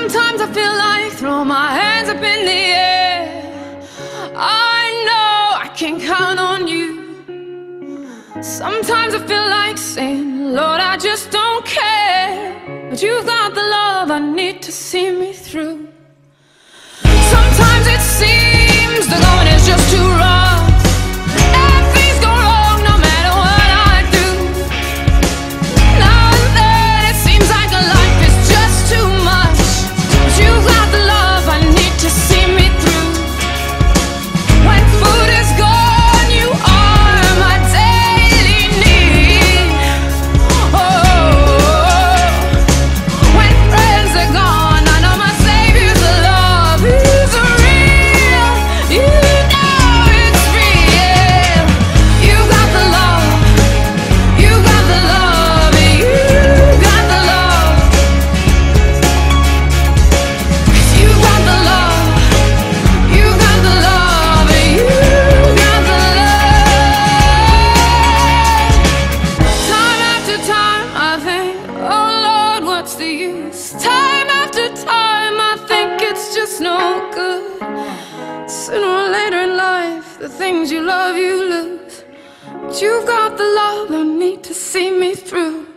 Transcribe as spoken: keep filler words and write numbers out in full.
Sometimes I feel like throw my hands up in the air. I know I can count on you. Sometimes I feel like saying, Lord, I just don't care, but you've got the love I need to see me through. Sometimes it seems the going is just too rough, and things go wrong no matter what I do. Now and then it seems like life is just too much, but you've got the love I need to see me through. When food is gone, you are my daily need. Oh, when friends are gone, I know my Savior's love is real. You know it's real. You got the love, you got the love, you got the love. 'Cause you got the love, you got the love, you got the love. Time after time I think, oh Lord, what's the use? Time after time I think it's just no good. Sooner or later in life, the things you love you lose, but you've got the love I need to see me through.